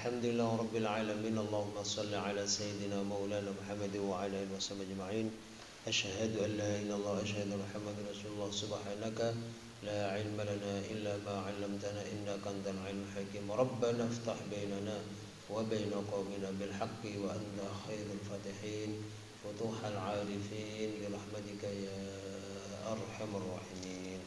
Alhamdulillah Rabbil Alamin. Allahumma salli ala Sayyidina Maulana Muhammad wa ala alihi wa sahbihi ajma'in. Asyhadu an la ilaha illallah wa asyhadu anna Muhammadar Rasulullah. Subhanaka la ilma lana illa ma 'allamtana innaka antal alimul hakim. Rabbana iftah bainana wa baina qaumina bil haqqi wa anta khairul fatihin. Futuhal 'arifin bi rahmatika ya arhamar rahimin.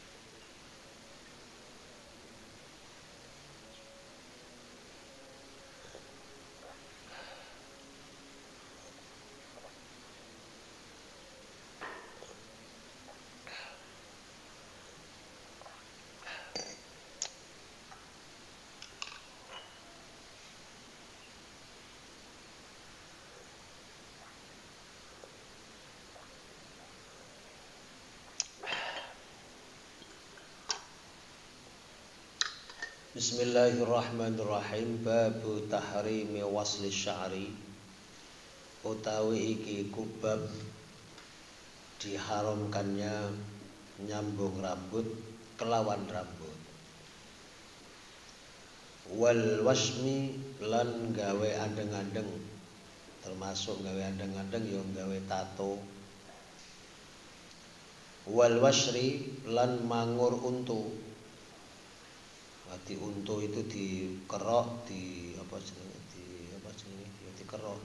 Bismillahirrahmanirrahim. Babu tahrimi wasli sya'ri. Utawi iki kubab diharamkannya nyambung rambut kelawan rambut. Wal wasmi lan gawe andeng-andeng, termasuk gawe andeng-andeng ya gawe tato. Wal wasri lan mangur untu. Di untu itu dikerok, dikerok,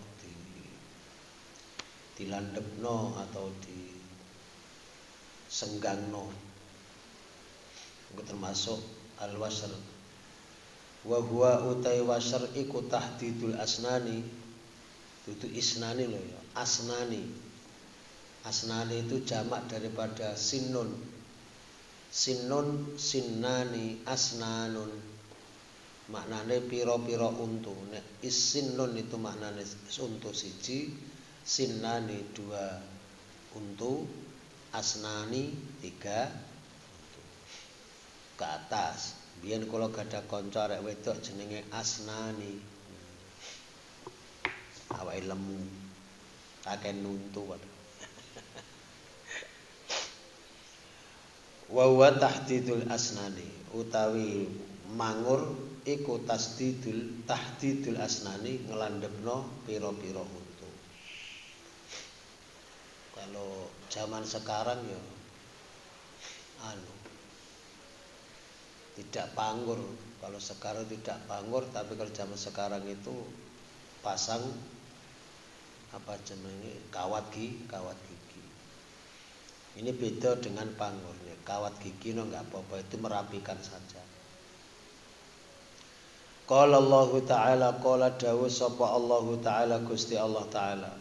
dilandepno atau disenggangno. Itu termasuk al-wasr. Wa huwa utai wasr iku tahdidul asnani. Itu isnani loh ya, asnani. Asnani itu jamak daripada sinun. Sinun, sinnani, asnanun. Maknane piro-piro untu. Nek isinnun itu maknane untu siji, sinnani dua untu, asnani tiga untu. Ke atas. Biyen kula gadah kanca arek wedok jenenge Asnani. Awake lemu. Akeh nuntu padha. Wa huwa tahdidul asnani, utawi mangur iku tahdidul asnani, ngelandepno pira-pira untu. Kalau zaman sekarang ya tidak panggur. Kalau sekarang tidak panggur, tapi kalau zaman sekarang itu pasang apa jenenge kawat gigi. Ini beda dengan panggurnya. Kawat gigi no enggak apa-apa, itu merapikan saja. Qala Allah Ta'ala, qala dawu sapa Allah Ta'ala, Gusti Allah Ta'ala.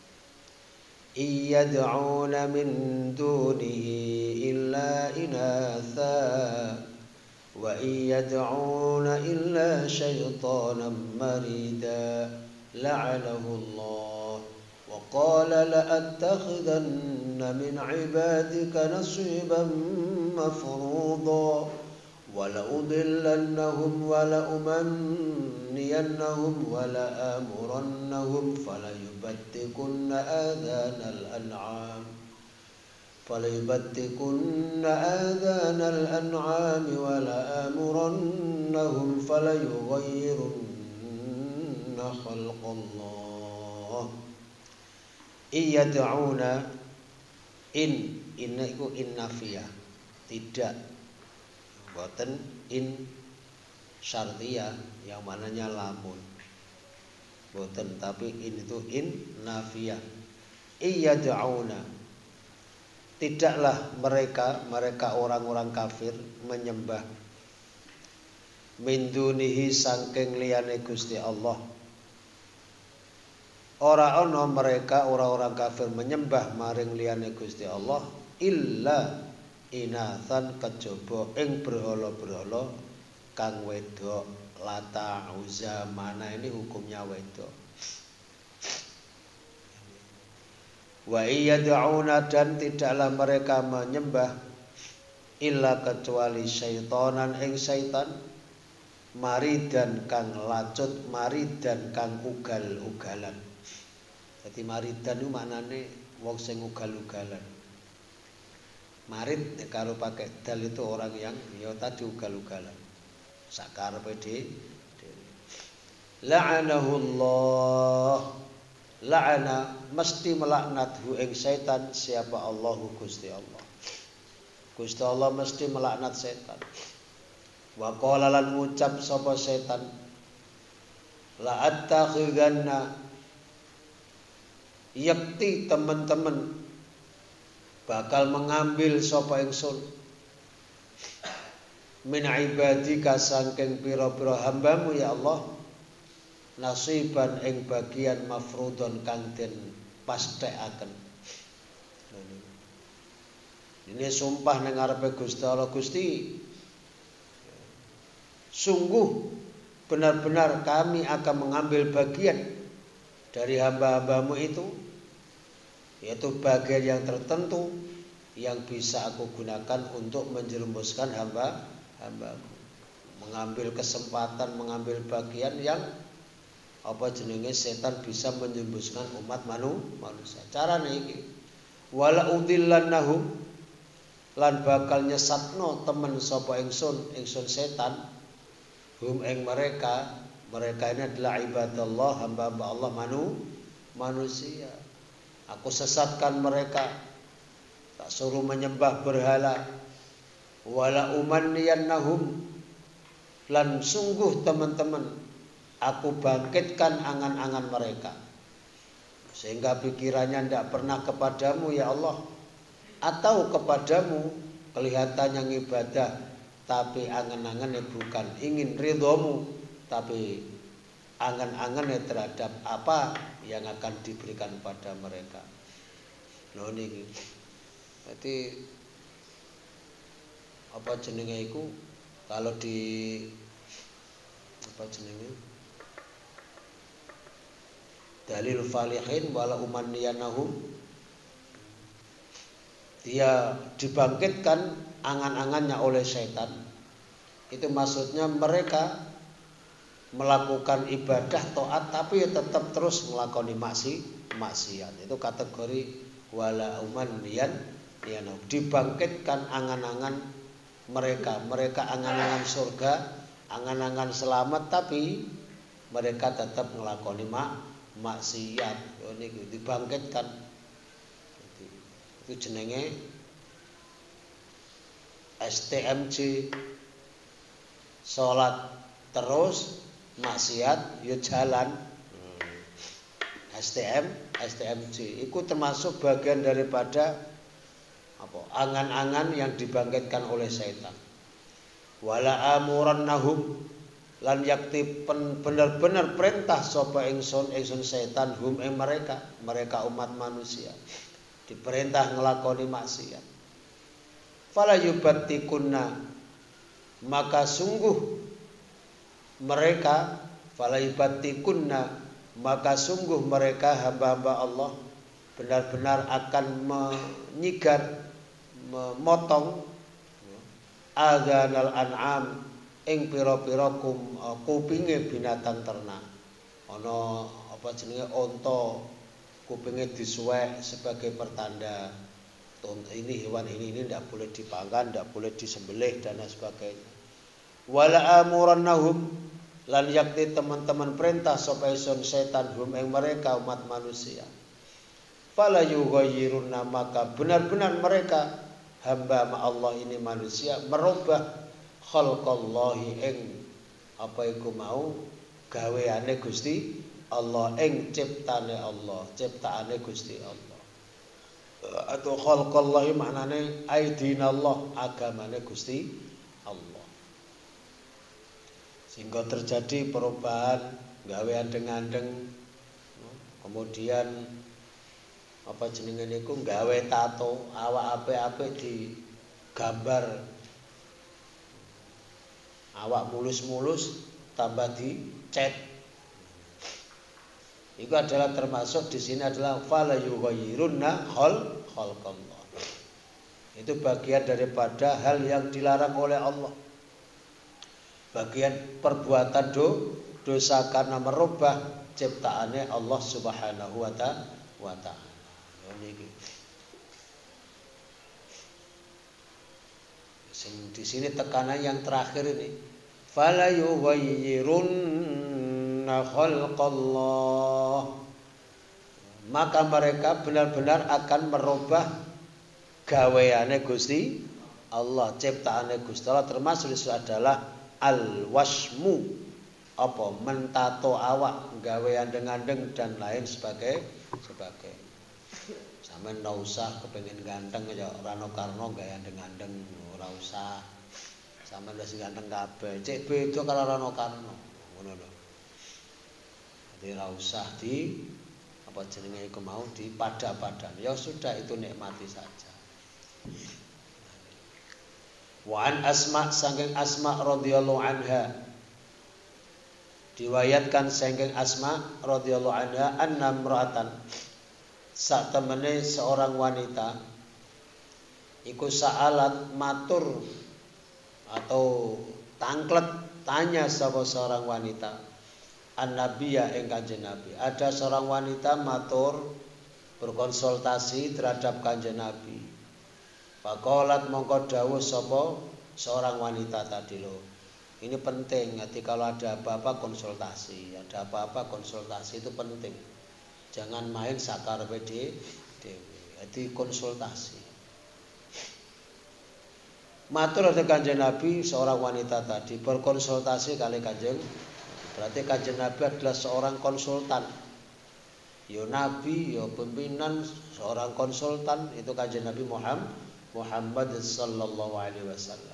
Iyad'una min dunihi illa inatha wa iyad'una illa syaitanan marida la'anahu Allah. وقال لأتخذن من عبادك نصيبا مفروضا ولأضلنهم ولأمنينهم ولآمرنهم فليبتكن آذان الأنعام ولآمرنهم فليغيرن خلق الله. Iyad'una inna iku innafiyah, tidak, boten in syartiyah yang mananya lamun, boten, tapi in itu innafiyah. Iyad'una, tidaklah mereka orang-orang kafir menyembah min dunihi saking liyane Gusti Allah. Ora ana mereka orang-orang kafir menyembah maring liyane Gusti Allah illa inathan, kejaba ing berhala-berhala kang wedok. Lata Uzza mana ini hukumnya wedok. Wa iyad'una, dan tidaklah mereka menyembah illa kecuali syaitanan ing syaitan, maridan kang lacut, maridan kang ugal-ugalan. Jadi maridan itu maknane wong sing ugal-ugalan. Marid karo pakai dal itu orang yang ya tadi ugal-ugalan. Sakarepe dhewe. La'anahullah. La'ana mesti melaknat hu ing setan siapa Allahu Gusti Allah. Gusti Allah mesti melaknat setan. Wa qala lan ngucap sapa setan, la attakhidanna, yakti teman-teman bakal mengambil sapa ingsun min ibadika saking pira-pira hambamu ya Allah, nasiban ing bagian mafrudon kang den pastekaken. Ini sumpah ning ngarepe Gusti Allah, Gusti sungguh benar-benar kami akan mengambil bagian dari hamba-hambamu itu, yaitu bagian yang tertentu yang bisa aku gunakan untuk menjerumuskan hamba-hambamu. Mengambil kesempatan, mengambil bagian yang setan bisa menjerumuskan umat manusia. Carane iki, wala udillannahum, lan bakal nyesatno temen sapa ingsun setan, hum ing mereka ini adalah ibadallah, hamba-hamba Allah manusia. Aku sesatkan mereka, tak suruh menyembah berhala. Wala umanniyannahum, lan sungguh teman-teman aku bangkitkan angan-angan mereka, sehingga pikirannya tidak pernah kepadamu ya Allah, atau kepadamu kelihatannya ibadah, tapi angan-angannya bukan ingin ridhomu, tapi angan-angannya terhadap apa yang akan diberikan pada mereka. Nah ini berarti apa jenenge iku, kalau di apa jenenge dalil falihin wala umanniyanahum, dia dibangkitkan angan-angannya oleh setan. Itu maksudnya mereka melakukan ibadah taat tapi tetap terus melakukan maksiat. Itu kategori wala umanniyanahum, dibangkitkan angan-angan mereka angan-angan surga, angan-angan selamat, tapi mereka tetap melakoni maksiat. Ini dibangkitkan. Itu jenenge STMJ, salat terus maksiat ya jalan. STMJ itu termasuk bagian daripada angan-angan yang dibangkitkan oleh setan. Wala amurannahum, lan yakti benar-benar perintah sapa ingsun setan hum ing mereka umat manusia, diperintah ngelakoni maksiat. Fala yubattikunna, maka sungguh mereka, fala yubattikunna, maka sungguh mereka hamba-hamba Allah benar-benar akan menyigar, memotong adhanal an'am ing pira-pira kupinge binatang ternak. Ana apa jenenge unta, kupinge disuwek sebagai pertanda ini hewan ini tidak boleh dipanggan, tidak boleh disembelih dan sebagainya. Wala amurannahum, lan yakti teman-teman perintah sapa ingsun setan hum ing mereka umat manusia. Fala yughayyiruna, maka benar-benar mereka hamba Allah ini manusia merubah khalqallahi ing apa iku mau gaweane Gusti Allah, ing ciptane Allah, ciptaane Gusti Allah. Atau khalqallahi maknane aidinallah, agamane Gusti Allah. Sehingga terjadi perubahan gawean dengandeng, kemudian apa jenenge niku gawe tato, awak apik-apik digambar, awak mulus-mulus tambah dicat. Itu adalah termasuk di sini adalah fala yughayyirunna khalqallah. Itu bagian daripada hal yang dilarang oleh Allah. Bagian perbuatan dosa karena merubah ciptaannya Allah Subhanahu wa ta'ala. Di sini tekanan yang terakhir ini, fala yughayyirunna yughayyirna khalqallah, maka mereka benar-benar akan merubah gaweane Gusti Allah, ciptaane Gusti Allah. Termasuk itu adalah al-wasmu, apa mentato awak, gawe andeng-andeng dan lain sebagai. Sampeyan ora usah kepengin ganteng ya ora ono karno gawe andeng-andeng, ora usah. Sampeyan wis ganteng kabeh, cek beda karo ora ono karno. Ngono lho. Jadi ora usah di apa jenenge iku mau dipada-padan. Ya sudah, itu nikmati saja. Wa an Asma, saking Asma radhiyallahu anha, diwayatkan saking Asma radhiyallahu anha anna imra'atan, sak temene seorang wanita iku sa'alat matur atau tangklet tanya sapa seorang wanita an-nabiyya ing Kanjeng Nabi. Ada seorang wanita matur berkonsultasi terhadap Kanjeng Nabi. Faqalat mongko dawuh sapa seorang wanita tadi lho. Ini penting, nanti kalau ada apa-apa konsultasi, itu penting. Jangan main sakarepe dhewe. Jadi konsultasi. Matur ada Kanjeng Nabi, seorang wanita tadi berkonsultasi kali Kanjeng. Berarti Kanjeng Nabi adalah seorang konsultan. Ya Nabi, ya pimpinan, seorang konsultan, itu Kanjeng Nabi Muhammad sallallahu alaihi wasallam.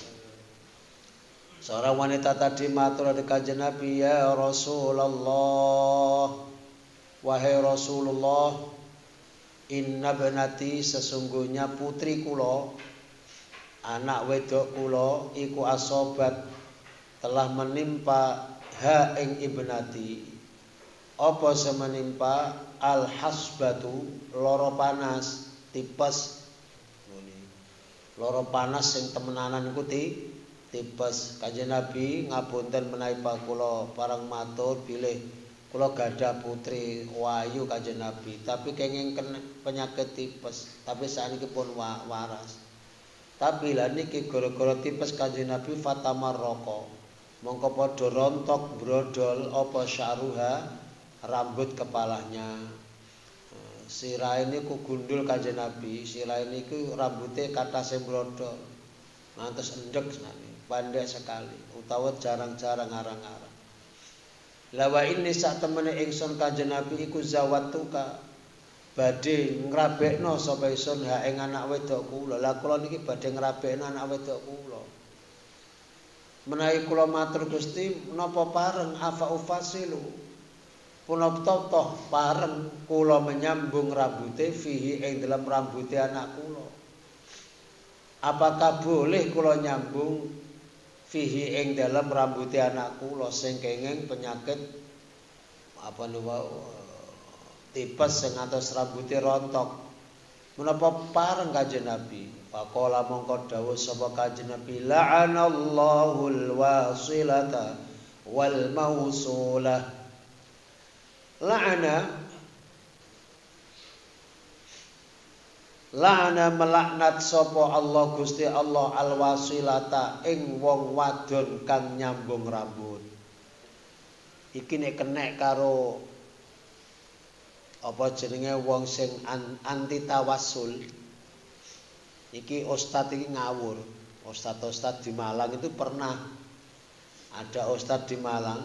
Seorang wanita tadi matur ada Kanjeng Nabi, ya Rasulullah, wahai Rasulullah, inna benati, sesungguhnya putri kula, anak wedok kula iku asobat, telah menimpa ha ing ibnati, apa semenimpa al hasbatu, loro panas, tipes. Loro panas sing temenanan iku tipes. Kanjeng Nabi ngapunten menawi kula parang matur bilih kula gadah putri wayu Kanjeng Nabi, tapi kenging kena penyakit tipes, tapi saniki pun waras. Tapi lah niki gara-gara tipes Kanjeng Nabi fatamarroko, mongko padha rontok brodol apa sya'ruha, rambut kepalanya. Sirah ini ku gundul Kanjeng Nabi, sirah ini ku rambutnya kata sembrodol, ngantos endek sekali, pandai sekali, utawa jarang-jarang arang-arang. Lawa ini sak temene ingsun Kanjeng Nabi iku zawatuka, badhe ngrabekno sapa ingsun ha ing anak wedok kula. Lah kula niki badhe ngrabekno anak wedok kula. Menawi kula matur Gusti, menapa pareng afa ufasilu? Punapa toh pareng kula menyambung rambute fihi ing dalam rambute anak kula. Apakah boleh kula nyambung fihi ing dalam rambute anak kula sing kenging penyakit apa niku tipes sing ngantos rambute rontok. Menapa pareng Kanjeng Nabi? Faqala mongko dawuh sapa Kanjeng Nabi, la'anallahu al-wasilata wal mausulah. La'ana melaknat sapa Allah Gusti Allah al-wasilata ing wong wadon kang nyambung rambut. Iki nek kenek karo apa jenenge wong sing anti tawassul. Iki ustad iki ngawur. Ustad-ustad di Malang itu pernah ada ustad di Malang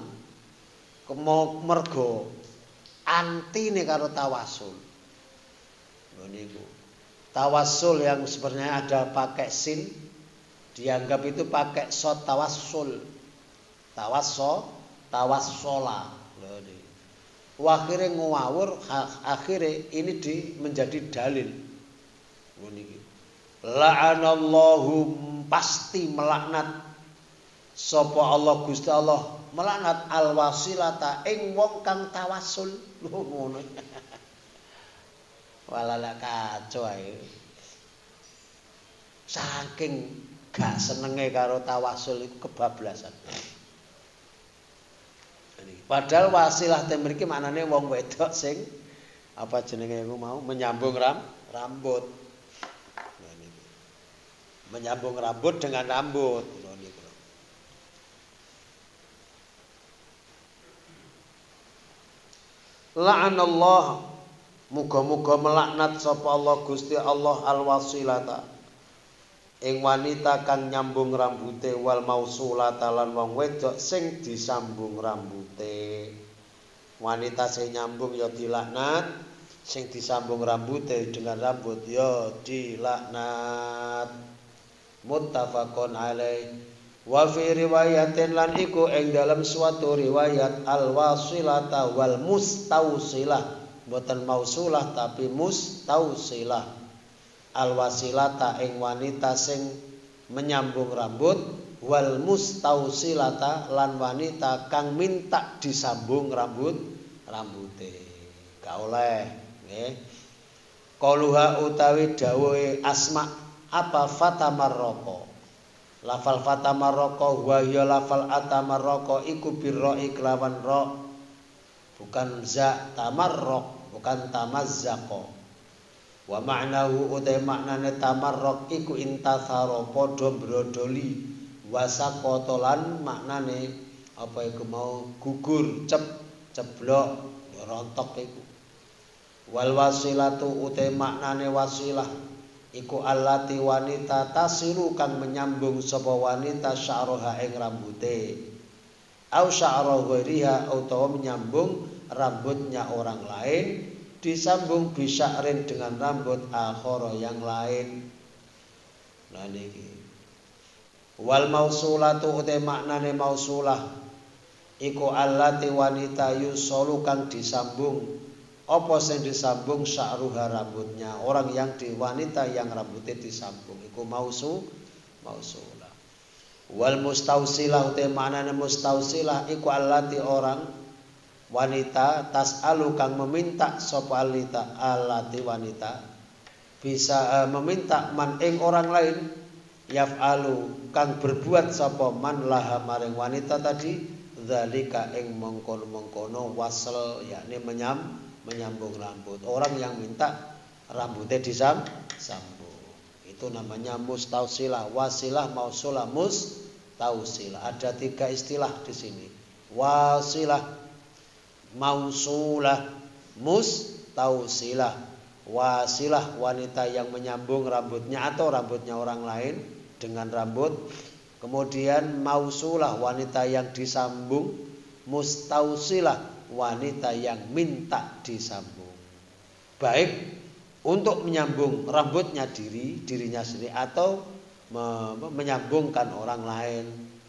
mergo antine karo tawasul. Lho niku. Tawasul yang sebenarnya ada pakai sin dianggap itu pakai sod tawassul. Tawassola. Lho niku. Akhirnya ngawur, akhirnya ini menjadi dalil. Lho niki. La'anallahu, pasti melaknat sapa Allah Gusti Allah melaknat al-wasilata ing wong kang tawasul. Lho ngono. Walala kacau ae. Saking gak senenge karo tawasul iku kebablasan. Padahal wasilah te mriki maknane wong wedok sing apa jenenge iku mau menyambung rambut. Menyambung rambut dengan rambut. La'anallah, muga-muga melaknat sapa Allah Gusti Allah al-wasilata ing wanita kang nyambung rambute wal mausulata lan wong wedok sing disambung rambute. Wanita sing nyambung ya dilaknat, sing disambung rambute dengan rambut ya dilaknat. Muttafaqun alaih. Wa fi riwayatin lan iku ing dalam suatu riwayat al wasilata wal mustausilah, boten mausulah tapi mustausilah. Al wasilata ing wanita sing menyambung rambut, wal mustausilata lan wanita kang minta disambung rambute. Gak oleh nggih. Qaluha utawi dawuhe Asma apa fatamarraqo. Lafal fatamarraqo wa ya lafal atamarraqo iku birra iklawan ra, bukan za tamarraq, bukan tamazzaqa. Wa ma'nahu utai maknane tamarraq iku intasara padha brodoli, wasaqotolan maknane apa iku mau gugur, ceblok, rontok iku. Wal wasilatu utai maknane wasilah iku allati wanita tasilu kang menyambung sapa wanita sya'roha ing rambute, au sya'ra ghairiha utawa menyambung rambutnya orang lain, disambung bisya'rin dengan rambut akhara yang lain. Nah niki wal mausulatu utai maknane mausulah iku allati wanita yusolu kang disambung apa sing disambung sya'ruha rambutnya, orang yang di wanita yang rambutnya disambung iku mausulah. Wal mustausilah utai maknane mustausilah iku allati orang wanita tas'alu kang meminta sapa allati wanita bisa meminta man ing orang lain, yaf'alu kang berbuat sapa man laha maring wanita tadi, zalika ing mengkono-mengkono wasl yakni menyambung rambut. Orang yang minta rambutnya disambung itu namanya mustausilah. Wasilah, mausulah, mustausilah. Ada 3 istilah di sini. Wasilah, mausulah, mustausilah. Wasilah wanita yang menyambung rambutnya atau rambutnya orang lain dengan rambut. Kemudian mausulah wanita yang disambung. Mustausilah wanita yang minta disambung, baik untuk menyambung rambutnya dirinya sendiri atau menyambungkan orang lain.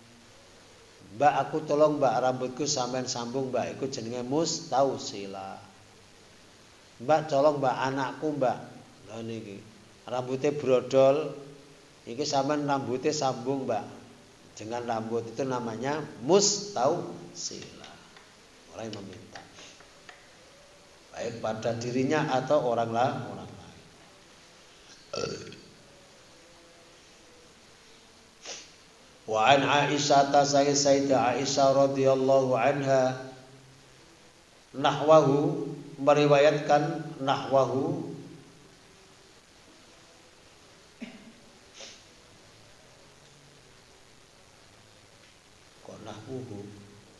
Mbak aku tolong mbak rambutku sampean sambung mbak, iku jenenge mustausilah. Mbak tolong mbak anakku mbak, lha niki rambutnya brodol, iki sampean rambutnya sambung mbak dengan rambut, itu namanya mustausilah. Orang yang meminta baik pada dirinya atau orang lain. Wa an Aisyah sayyidah Aisyah radhiyallahu anha nahwahu, meriwayatkan nahwahu kok nahwuhu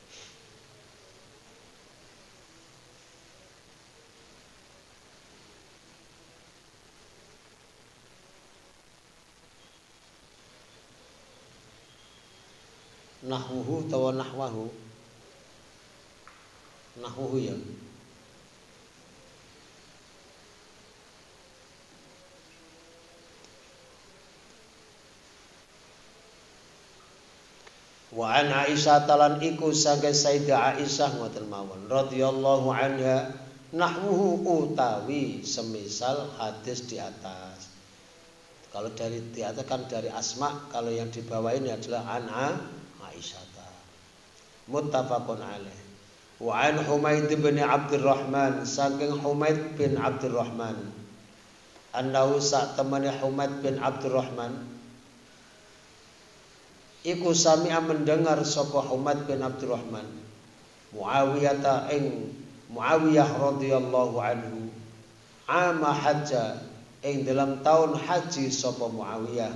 nahwuhu tawa nahwahu, nahwuhu ya. Wa an Aisyah talan iku saking Sayyidah Aisyah ngoten mawon radhiyallahu anha nahwuhu utawi semisal hadis di atas. Kalau dari di atas kan dari Asma, kalau yang di bawah ini adalah Aisyah. Muttafaqun alaih. Wa an Humaid bin Abdurrahman, saking Humaid bin Abdurrahman, annahu sak temane Humaid bin Abdurrahman iku sami'a mendengar sapa Humaid bin Abdurrahman Muawiyah ing Muawiyah radhiyallahu anhu ama hajja ing dalam tahun haji sapa Muawiyah.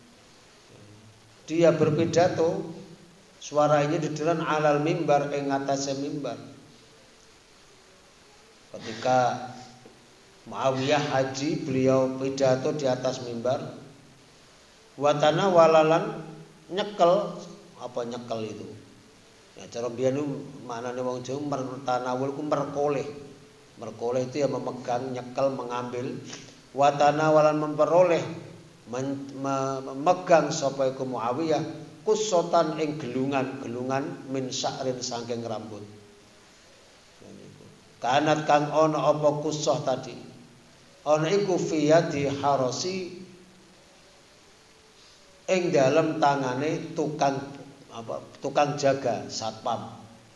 Dia berpidato, suaranya dideran alal mimbar ing atase mimbar. Ketika Muawiyah haji, beliau pidato di atas mimbar. Watana walalan nyekel, apa nyekel itu? Ya cara biyen maknane wong Jawa mertanawul ku merkoleh. Merkoleh itu ya memegang, nyekel, mengambil. Watana walan memperoleh, memegang sapa iku Muawiyah kusotan ing gelungan min sya'rin saking rambut. Kanat kang ana apa kusoh tadi. Ana iku fiyadi harasi ing dalem tangane tukang jaga satpam.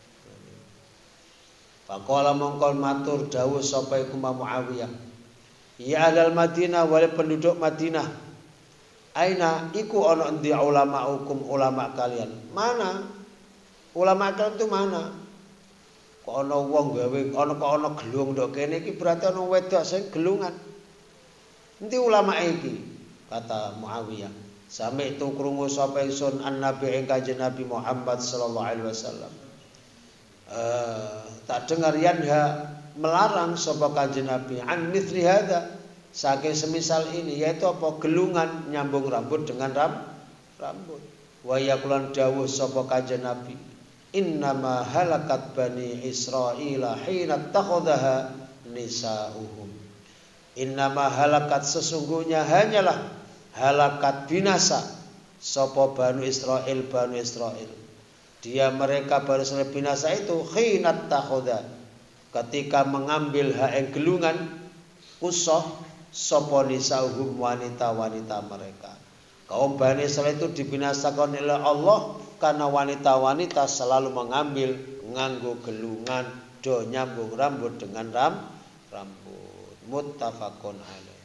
Faqala mongkol matur dawuh sapa iku Muawiyah. Ya ahlal Madinah wali penduduk Madinah. Aina iku ana endi ulama hukum ulama kalian? Mana? Ulama kalian itu mana? Kok ana wong gawe ana gelung ndok kene iki berarti ana wedok sing gelungan. Endi ulama iki? Kata Muawiyah. Sami itu krungu sapa ingsun an-nabi ing Kanjeng Nabi Muhammad sallallahu alaihi wasallam. Tak dengar yanha melarang sapa Kanjeng Nabi an mithli hadza saking semisal ini, yaitu apa? Gelungan nyambung rambut dengan rambut. Wa yaqulan dawuh sapa Kanjeng Nabi, innama halakat bani Israila hina takhadhaha nisa'uhum. Innama halakat sesungguhnya hanyalah halakat binasa sapa bani Israil, bani Israil. Dia mereka baru selesai binasa itu khinat takhadha, ketika mengambil hak gelungan kusoh sapa nisa'uhum, wanita-wanita mereka. Kaum Bani Israil itu dibinasakan oleh Allah karena wanita-wanita selalu mengambil nganggo gelungan do nyambung rambut dengan rambut. Muttafaqun alaih.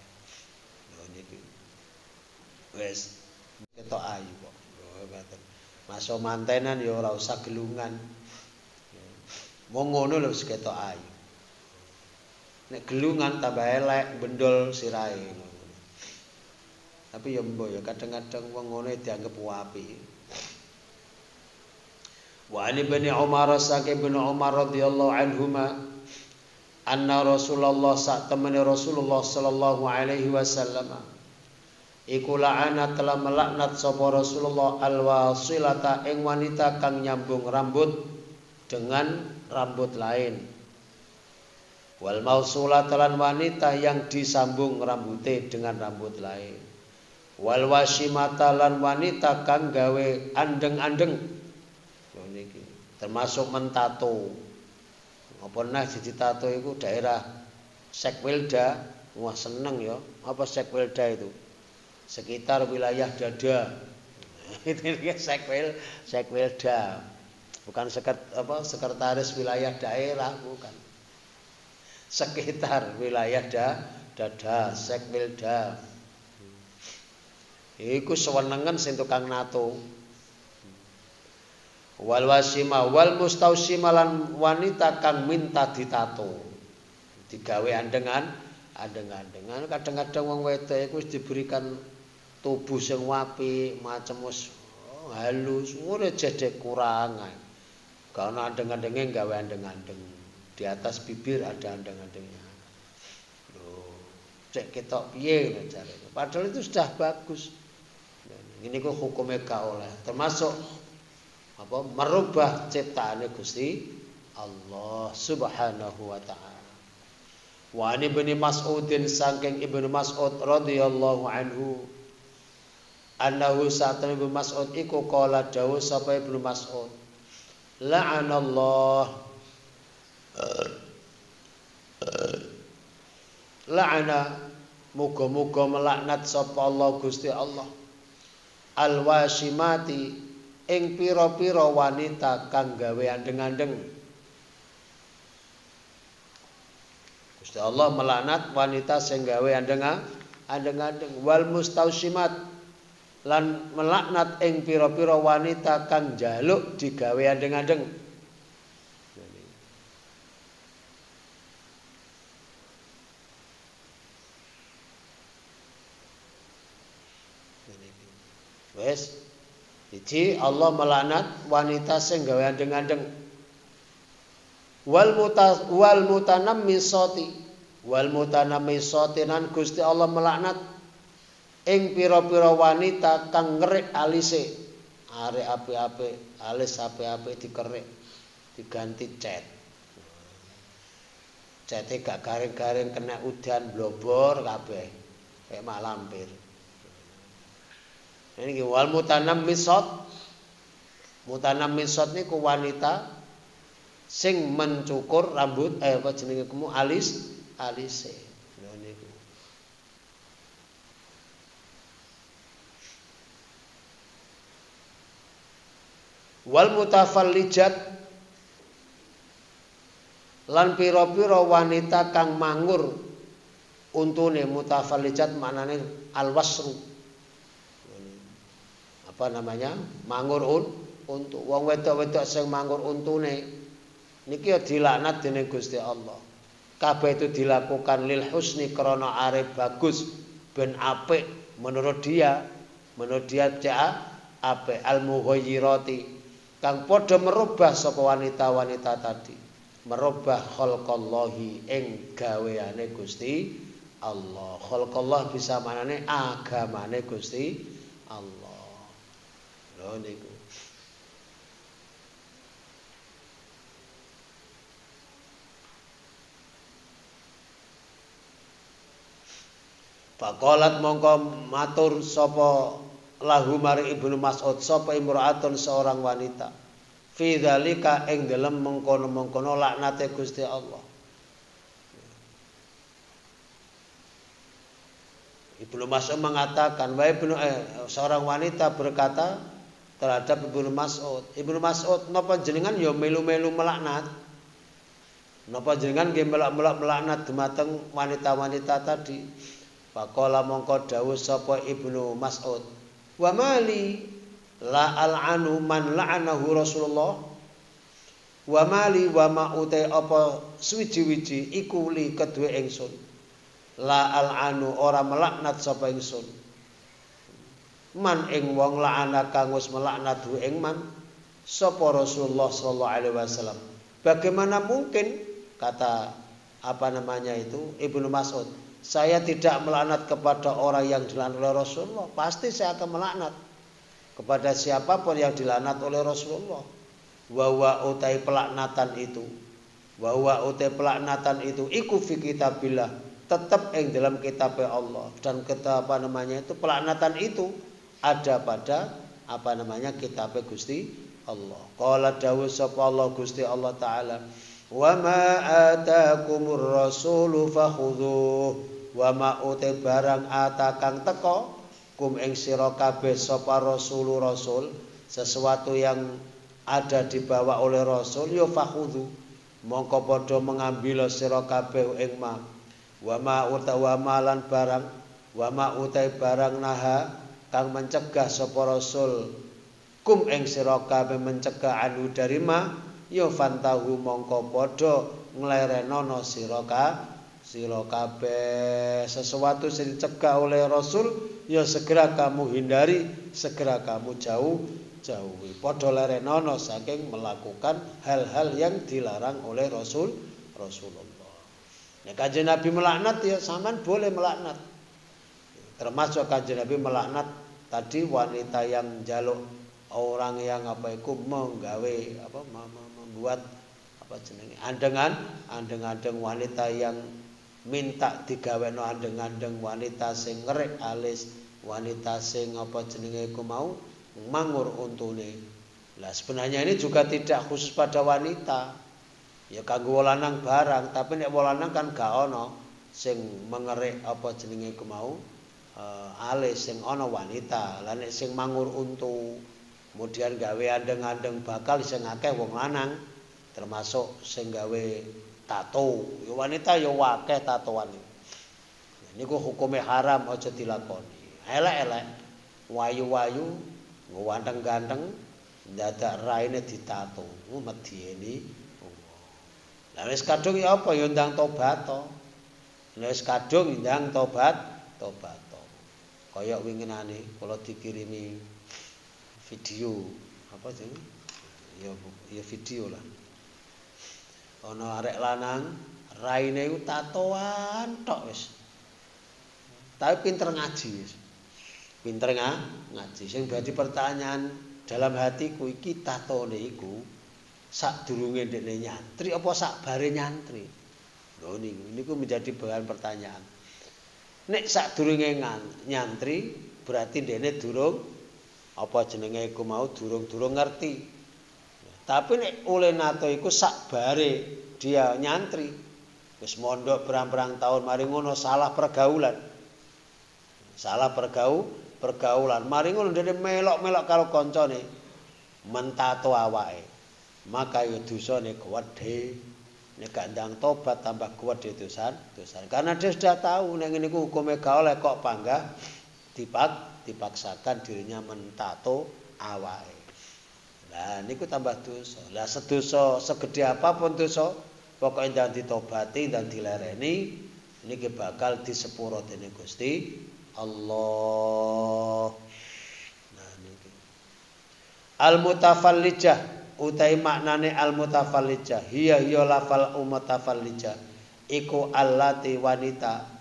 Wes ketok ayu kok. Masuk mantenan ya ora usah gelungan. Wong ngono lho wis ketok ayu. Nek gelungan tambah elek, bendol sirahe. Tapi ya mbok ya kadang-kadang wong ngono dianggap apik. Wa ali bin Umar saking bin Umar radhiyallahu anhuma anna Rasulullah sak temene Rasulullah sallallahu alaihi wasallam iku la'ana telah melaknat sapa Rasulullah alwasilata ing wanita kang nyambung rambut dengan rambut lain. Wal mausulat lan wanita yang disambung rambute dengan rambut lain. Wal wasimata lan wanita kang gawe andeng-andeng. Niki termasuk mentato. Apa nah ditato iku daerah Sekwilda, wah seneng ya. Apa Sekwilda itu? Sekitar wilayah dada. Itu Sekwilda. Bukan sekretaris wilayah daerah, bukan. Sekitar wilayah dada, Sekwilda. Iku sewenengen sing tukang nato. Wal wasima wal mustausima lan wanita kang minta ditato. Digawe andengan. Kadang-kadang wong wedok iku wis diberikan tubuh sing apik, macem wis halus, ngono jedek kurang ae. Gak ana andeng-andenge gawe andeng-andeng. Di atas bibir ada andeng-andengnya. Loh, cek ketok piye carane. Padahal itu sudah bagus. Ini kok hukumnya gak oleh. Termasuk apa? Merubah ciptaane Gusti Allah Subhanahu wa taala. Wa ani bin Mas'udin saking Ibnu Mas'ud radhiyallahu anhu annahu sa'atan Ibnu Mas'ud iku qala dawuh sapa Ibnu Mas'ud la'anallah la'ana muga-muga melaknat sapa Allah Gusti Allah alwasimati ing pira-pira wanita kang gawe andeng-andeng. Gusti Allah melaknat wanita sing gawe andeng-andeng wal mustausimat lan melaknat ing pira-pira wanita kang njaluk digawe andeng-andeng. Wes, iki Allah melaknat wanita sing gawe andeng-andeng. Wal mutanammisati nan Gusti Allah melaknat ing pira-pira wanita kang ngerik alise, arek apik-apik, alis apik-apik dikerik, diganti cat. Cate gak garing-garing kena udan blobor kabeh. Kayak mak lampir. Ini wal mutanammisat. Mutanammisat niku wanita sing mencukur rambut apa jenenge kemu alise. Lho niku. Wal mutafallijat lan pira-pira wanita kang mangur untune. Mutafallijat maknane alwasru. Apa namanya? Mangur untu. Wong wedok-wedok sing mangur untune niki ya dilaknat dening Gusti Allah. Kabeh itu dilakukan lil husni krana arep bagus ben apik menurut dia cek apik al mughayyirati kang padha merubah sapa wanita-wanita tadi. Merubah khalqallahi ing gaweane Gusti Allah. Khalqallah bisa manane agamane Gusti Allah. Lho niku. Faqalat mongko matur sapa lahu mari Ibnu Mas'ud sapa imra'atun seorang wanita. Fi dzalika ing dalem mengkono-mengkono laknate Gusti Allah. Ibnu Mas'ud mengatakan, seorang wanita berkata terhadap Ibnu Mas'ud. Ibnu Mas'ud napa jenengan ya melu-melu melaknat? Napa jenengan nggih melaknat dumateng wanita-wanita tadi? Faqala mongko dawuh sapa Ibnu Mas'ud, "Wa mali la al'anu man la'anahu Rasulullah wa mali wa ma utai apa suwiji-wiji iku li kedue ingsun la al'anu ora melaknat sapa ingsun man ing wong la'ana kang wis melaknat ing man sapa Rasulullah sallallahu alaihi wasallam." Bagaimana mungkin kata Ibnu Mas'ud, saya tidak melaknat kepada orang yang dilaknat oleh Rasulullah, pasti saya akan melaknat kepada siapapun yang dilaknat oleh Rasulullah. Wa utai pelaknatan itu iku fi kitabillah, tetap yang dalam kitab Allah. Dan kita pelaknatan itu ada pada kitab Gusti Allah. Qala dawuh sapa Allah Gusti Allah taala, wa ma ataakumur rasulu fakhudhuh wa ma utai barang atakang teko kum ing sira kabeh sapa rasul sesuatu yang ada dibawa oleh rasul ya fakhudhu mongko padha mengambil sira kabeh ing ma wa ma utawa barang wa ma utai barang naha kang mencegah sapa rasul kum ing sira kabeh mencegah anu dari ma ya fantahu mongko padha nglerenono sira kabeh. Sesuatu yang dicegah oleh Rasul ya segera kamu hindari, segera kamu jauhi. Padha lerenono saking melakukan hal-hal yang dilarang oleh Rasulullah. Ya Kanjeng Nabi melaknat ya sampean boleh melaknat. Termasuk Kanjeng Nabi melaknat tadi wanita yang jaluk orang yang menggawe membuat andeng-andeng wanita yang minta digaweno andeng-andeng, wanita sing ngerik alis, wanita sing mangur untune. Lah sebenarnya ini juga tidak khusus pada wanita. Ya kanggo lanang barang, tapi nek lanang kan gak ono sing mengerik alis sing ana wanita. Lah nek sing mangur untu kemudian gawe andeng-andeng bakal sing akeh wong lanang, termasuk sing gawe tato, ya wanita ya akeh tatoan. Niku hukume haram aja dilakoni. Elek-elek, wayu-wayu, ganteng-ganteng, dadak raine ditato, medhieni. Lah wis kadung ya apa ya ndang tobat to. Lah wis kadung ndang tobat to. Kaya winginane kula dikirimi video apa jenenge? Ya video lah. Ana arek lanang raine iku tatoan tok wis. Tapi pinter ngaji wis. Pinter ngaji. Sing dadi pertanyaan dalam hatiku iki tatone iku sadurunge ndekne nyantri apa sakbare nyantri? Lho niku menjadi bahan pertanyaan. Nek sadurunge nyantri berarti ndekne durung apa jenenge iku mau durung ngerti. Tapi nek oleh nato iku sakbare dia nyantri, wis mondok berang-berang tahun mari ngono salah pergaulan. Salah pergaulan. Mari ngono dene melok-melok karo kancane mentato awake. Maka yo dosane gedhe. Nek gak ndang tobat tambah gedhe dosan. Karena dia sudah tahu nek ngene iku hukume gak oleh kok panggah dipaksakan dirinya mentato awake. Lah niku tambah dosa. Lah sedosa segede apapun dosa, pokoke ndang ditobati dan dilereni niki bakal disepuro dening Gusti Allah. Nah niki. Al-mutafallijah utai maknane al-mutafallijah. Hiya lafal mutafallijah. Iku allati wanita.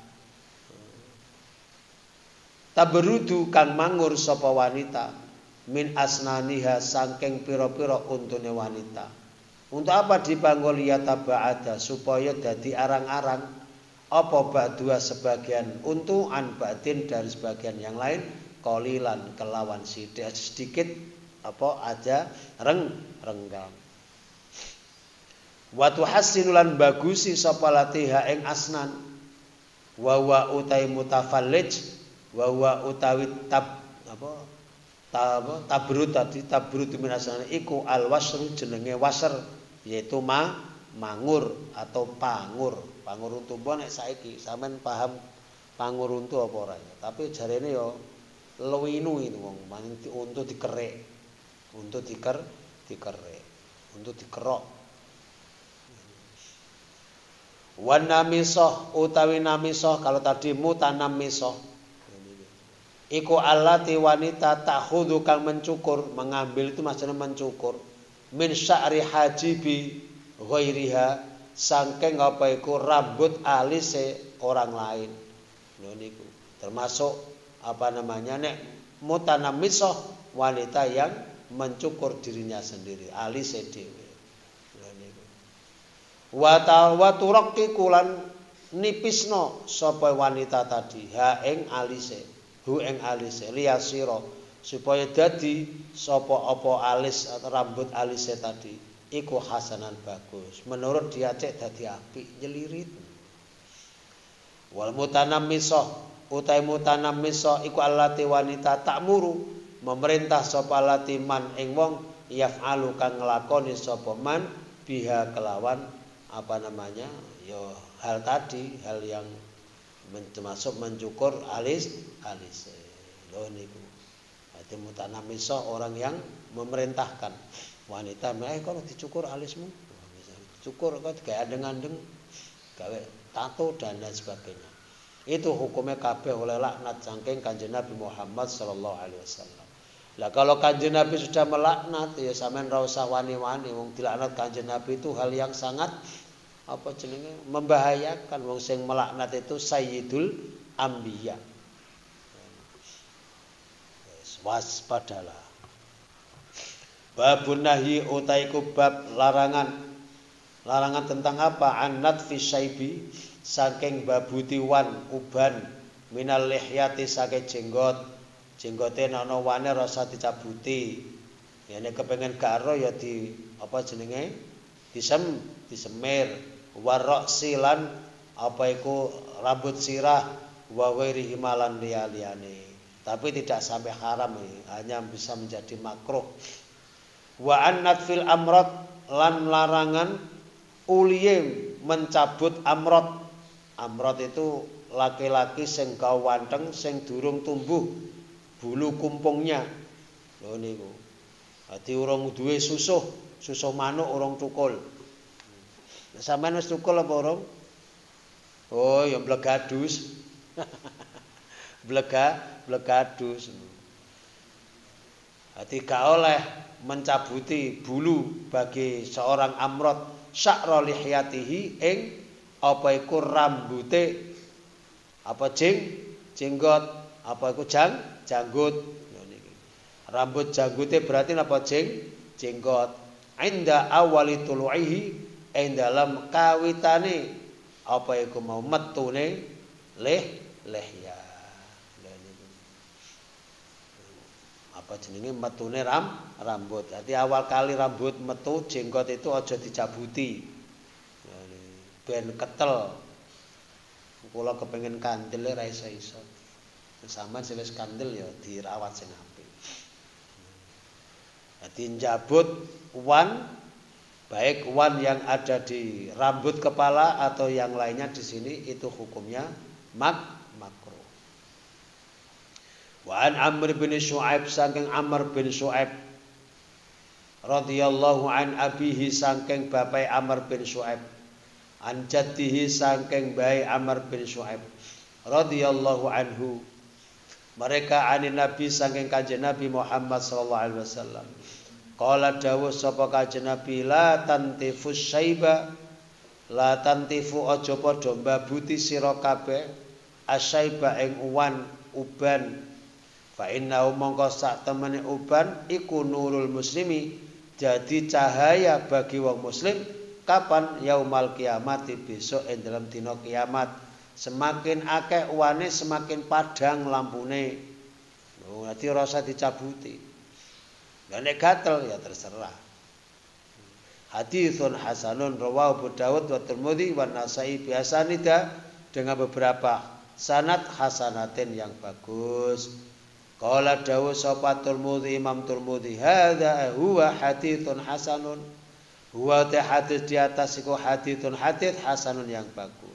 Tabrudu kang mangur sapa wanita. Min asnaniha saking pira-pira untune wanita. Untuk apa dibangun liyata ba'ada supaya dadi arang-arang apa ba'dua sebagian untu an ba'din dari sebagian yang lain qalilan kelawan sedikit apa aja renggang. Wa tuhassinulan bagusi sapa latiha ing asnan wa utai mutafallij wa utawi tabrut minasana iku al-wasru jenenge wasr yaitu mangur atau pangur untu nek saiki sampean paham pangur untu apa ora ya tapi jarene ya lewinu itu wong untu dikerek untu dikerok wan namisah utawi namisah kalau tadi mutanamisah iku allati wanita takhudhu kang mencukur, mengambil itu maksudnya mencukur. Min sya'ri hajibi ghairiha saking apa iku rambut alise orang lain. Lho niku termasuk apa namanya nek mutanamisah wanita yang mencukur dirinya sendiri, alise dhewe. Lho niku. Wa turaqi kulan nipisno sapa wanita tadi ha ing alise. Hu ing alise liyasira supaya dadi sapa apa alis atau rambut alise tadi iku hasanan bagus menurut dia cek dadi apik nyelirit. Wal mutanammisah utai mutanammisah iku allati wanita takmuru memerintah sapa lati man ing wong yaf'alu kang nglakoni sapa man biha kelawan apa namanya ya hal tadi hal yang termasuk mencukur alis lho niku. Ate mutanamisah orang yang memerintahkan wanita kalau dicukur alismu. Cukur kok kayak andeng-andeng gawe tato dan lain sebagainya. Itu hukumnya kabeh oleh laknat saking Kanjeng Nabi Muhammad sallallahu alaihi wasallam. Lah kalau Kanjeng Nabi sudah melaknat ya sampean ra usah wani-wani wong dilaknat Kanjeng Nabi itu hal yang sangat apa jenenge membahayakan wong sing melaknat itu sayyidul anbiya. Waspadalah. Babun nahyi utaiku bab larangan tentang apa? Annat fi syaibi saking babutiwan uban minal lihyati saking jenggote ana wane rasa dicabuti. Ya nek kepengin karo ya di apa jenenge disemir. Warok silan apa iku rambut sirah wa ghairi himalan liyane tapi tidak sampai haram hanya bisa menjadi makruh. Wa annat fil amrad lan larangan uliye mencabut amrad itu laki-laki sing gawanteng sing durung tumbuh bulu kumpungnya lho niku dadi urung duwe susuh manuk urung cukul. Sampeyan wis cukul apa urung? Oh, ya blegadus. Blegadus. Hati gak oleh mencabuti bulu bagi seorang amrod sya'ra lihyatihi ing apa iku rambute apa jenggot apa iku janggut. Rambut janggute berarti napa jenggot. Inda awali tulu'ihi ing dalam kawitane apa iku mau metune lihya. Apa jenenge metune rambut. Jadi awal kali rambut metu jenggot itu aja dicabuti. Ben ketel. Kula kepengin kandel ra iso-iso. Sampeyan sing wis kandel ya dirawat sing apik. Jadi njabut uwan baik uwan yang ada di rambut kepala atau yang lainnya di sini itu hukumnya makruh. Wa an Amr bin Syu'aib saking Amr bin Syu'aib radhiyallahu an abihi saking bapai Amr bin Syu'aib an jaddihi saking bae Amr bin Syu'aib radhiyallahu anhu mereka anin Nabi saking kanjeng Nabi Muhammad sallallahu alaihi wasallam. Qala dawuh sapa kanjeng Nabi la tantifu syaiba la tantifu aja padha mbabuti sira kabeh asyaiba ing uban fa inna mongko sak temene uban iku nurul muslimi jadi cahaya bagi wong muslim kapan yaumal kiamat besok ing dalam dina kiamat. Semakin akeh uwane semakin padang lampune. Dadi rasa dicabuti. Lah nek gatel ya terserah. Haditsun hasanun rawahu Abu Dawud wa Tirmidzi wa Nasa'i bi asanida dengan beberapa sanad hasanatin yang bagus. Qala dawuh sapa Tirmidzi Imam Tirmidzi hadza huwa haditsun hasanun. Huwa ta hadits di atas iku haditsun hadits hasanun yang bagus.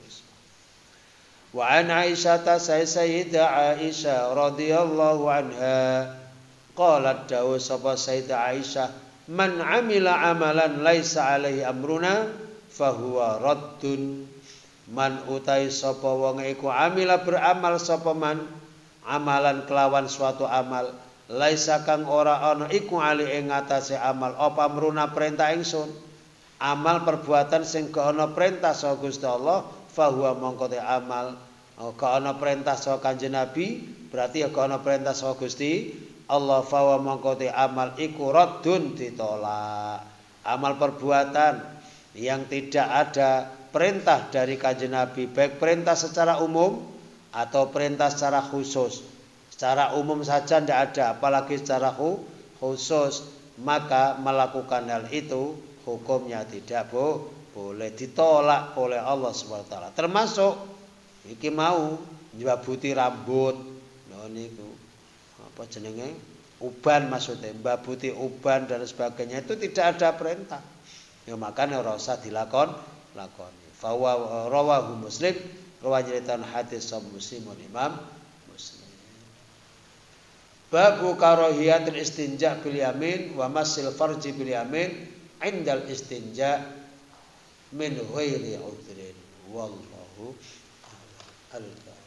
Wa an Aisyah sayyidah Aisyah radhiyallahu anha qalat dawu sapa sayyidah Aisyah man amila amalan laisa alaihi amruna fahuwa raddun man utai sapa wong iku amila beramal sapa man amalan kelawan suatu amal laisa kang ora ana iku ali ing ngatasé amal apa amruna perintah ingsun amal perbuatan sing ga ana perintah saka Gusti Allah fahuwa mongko te amal ga ana perintah saka Kanjeng Nabi berarti ya ga ana perintah saka Gusti Allah fahuwa mongko te amal iku raddun ditolak. Amal perbuatan yang tidak ada perintah dari Kanjeng Nabi baik perintah secara umum atau perintah secara khusus. Secara umum saja tidak ada apalagi secara khusus maka melakukan hal itu hukumnya tidak boleh ditolak oleh Allah Subhanahu wa taala. Termasuk iki mau nyabuti rambut. Lho niku apa jenenge? Uban maksudnya, mbabuti uban dan sebagainya itu tidak ada perintah. Ya makanya ora usah lakoni. Fa rawahu Muslim, riwayatan hadis sahih Muslim Imam Muslim. Babu karahiyatul istinja bil yamin wa masil farji bil yamin indal istinja min ghairi udhrin wallahu a'lam.